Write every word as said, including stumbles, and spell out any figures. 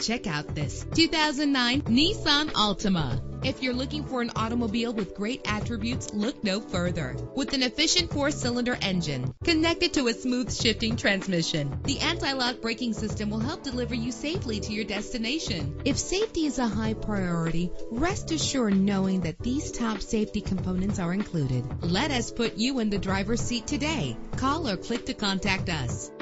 Check out this two thousand nine Nissan Altima. If you're looking for an automobile with great attributes, look no further. With an efficient four-cylinder engine connected to a smooth shifting transmission, the anti-lock braking system will help deliver you safely to your destination. If safety is a high priority, rest assured knowing that these top safety components are included. Let us put you in the driver's seat today. Call or click to contact us.